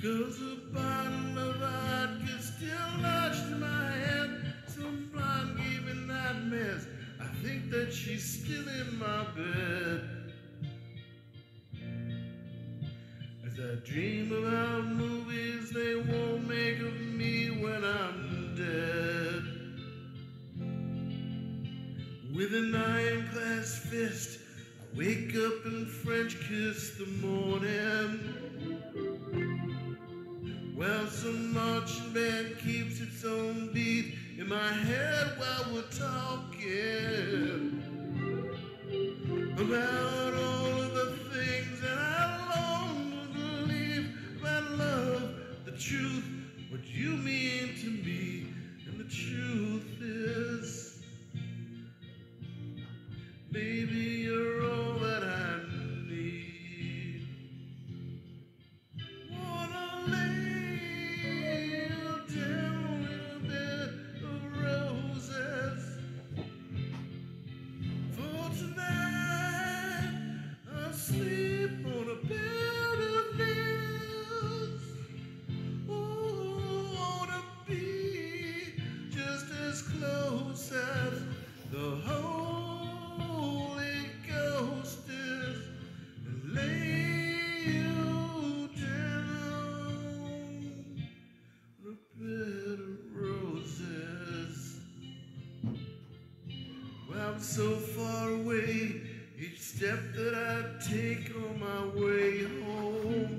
'Cause a bottle of vodka still lodged in my hand. Some blonde gave me nightmares. I think that she's still in my bed. As I dream about movies they won't make of me when I'm dead. With an ironclad fist, I wake up and French kiss the morning. Well, some marching band keeps its own beat in my head while we're talking about all of the things that I long to believe about love, the truth, what you mean to me. And the truth is, baby, you're all that I need. Wanna lay you down in a bed of roses. For tonight, I'll sleep on a bed of nails. Oh, wanna be just as close as the Holy Ghost is, and lay you down on a bed of roses. Well, I'm so far away, each step that I take on my way home.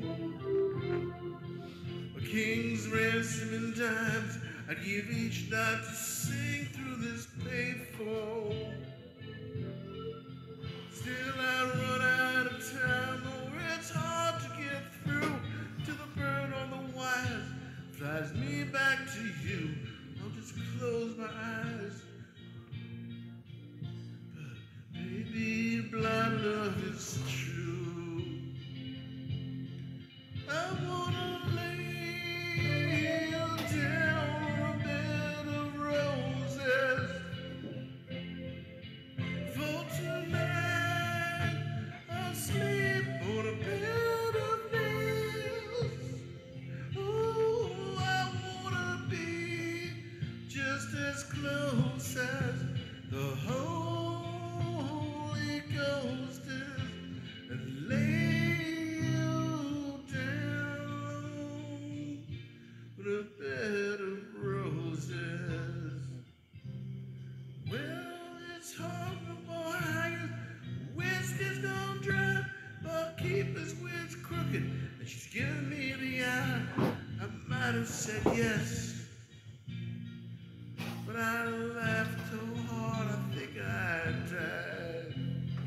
A king's ransom in dimes I'd give each night to sing through this payphone. Still I run out of time, or it's hard to get through to the bird on the wires. Flies me back to you, I'll just close my eyes. But baby, blind love is true. I wanna lay you down on a bed of roses. For tonight, I'll sleep on a bed of nails. Oh, I wanna be just as close as the Holy Ghost is, and lay you down on a bed of roses. Well, it's hard no more hanging. Whiskey's gone dry. Barkeeper's wind's crooked, and she's giving me the eye. I might have said yes, but I laughed so hard I think I died.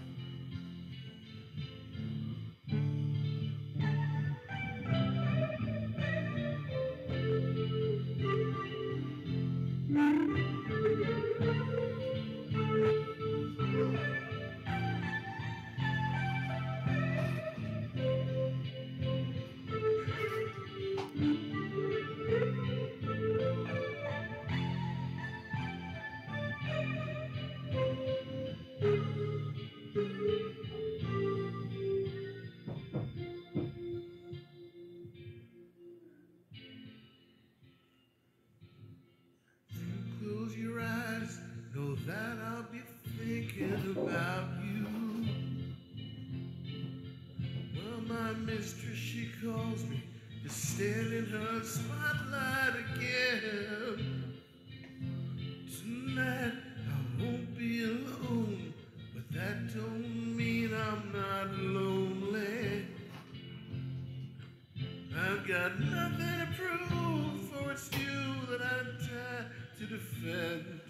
Close your eyes, know that I'll be thinking about you. Well, my mistress, she calls me to stand in her spotlight again. Tonight I won't be alone, but that don't mean I'm not lonely. I've got nothing to prove, for it's you that I die to defend.